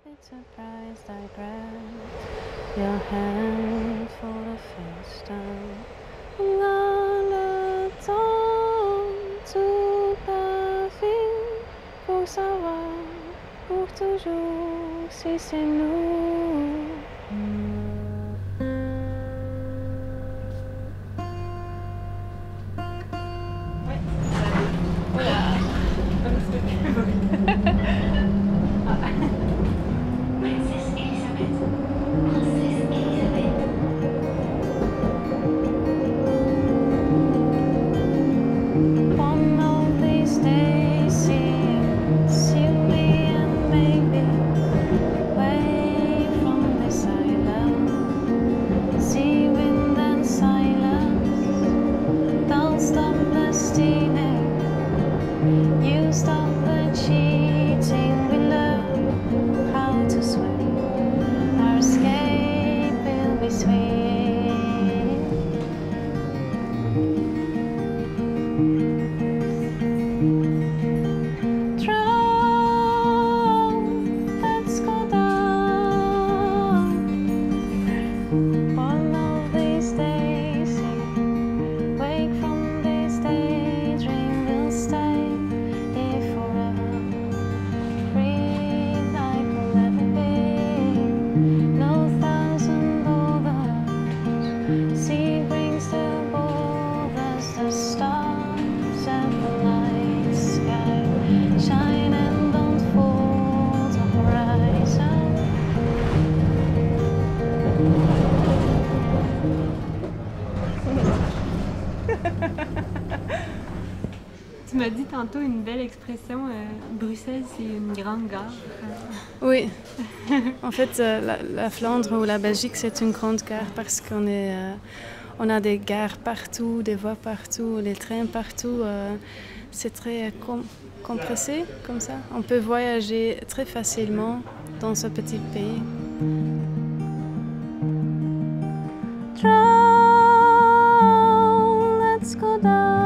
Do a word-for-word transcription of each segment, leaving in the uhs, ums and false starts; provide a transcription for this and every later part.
It's a prize I grant your hand for the first time. On a le temps, toute la vie, pour savoir, pour toujours, si c'est nous. Tu m'as dit tantôt une belle expression, euh, Bruxelles c'est une grande gare. Oui, en fait euh, la, la Flandre ou la Belgique c'est une grande gare parce qu'on est, euh, on a des gares partout, des voies partout, les trains partout. Euh, c'est très com compressé comme ça. On peut voyager très facilement dans ce petit pays. Drown, let's go down.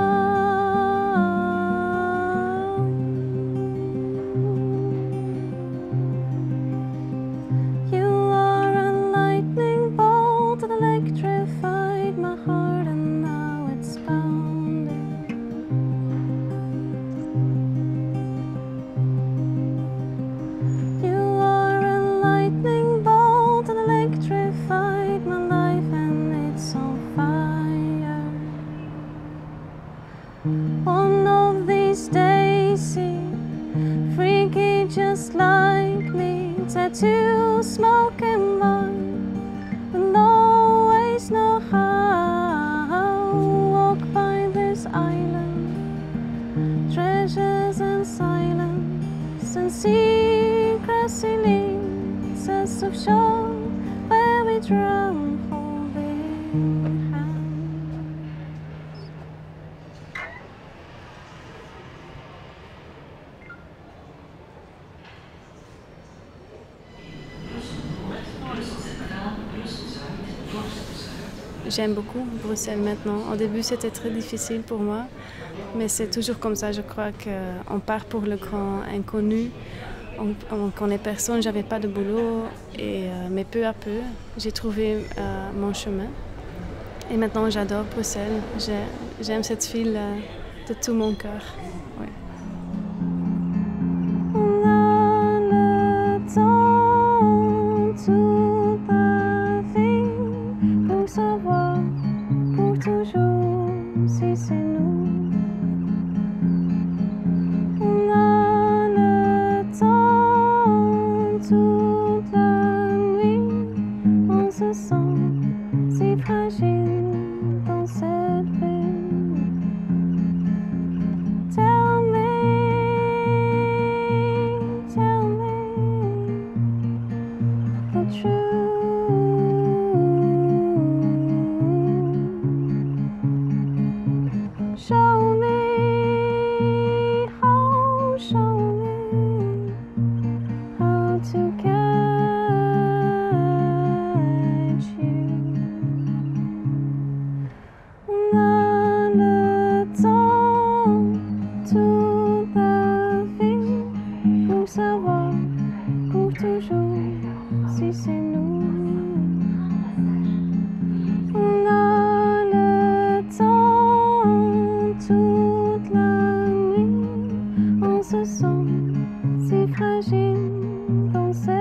You are a lightning bolt that electrified my heart and now it's pounding. You are a lightning bolt that electrified my life and it's on fire. One of these days, see, freaky just like me, tattoo, smoke and wine, we'll always know how. Walk by this island, treasures and silence and secrecy leads us offshore where we drown holding hands. J'aime beaucoup Bruxelles maintenant. Au début, c'était très difficile pour moi, mais c'est toujours comme ça. Je crois qu'on part pour le grand inconnu. On ne connaît personne, j'avais pas de boulot, et, euh, mais peu à peu, j'ai trouvé euh, mon chemin. Et maintenant, j'adore Bruxelles. J'aime cette ville euh, de tout mon cœur. Ouais. On a le temps, toute la vie, pour savoir, pour toujours, si c'est nous. On a le temps, toute la nuit, on se sent si fragile dans cette ville. Tell me, tell me the truth. Show me how, show me how to catch you. On a le temps, toute la vie, pour savoir, pour toujours. nuit, c'est nous. On a le temps toute la nuit. On se sent si fragile dans cette